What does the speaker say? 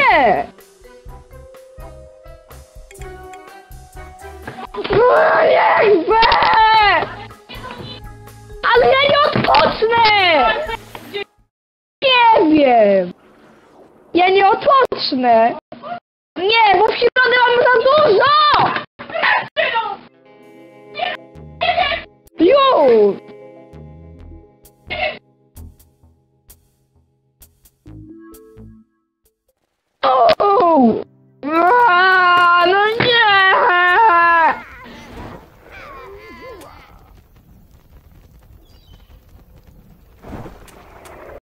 Nie! No niech be! Ale ja nie odpocznę! Nie wiem! Ja nie odpocznę! Nie, bo w środę mamy za dużo! Już! Oh!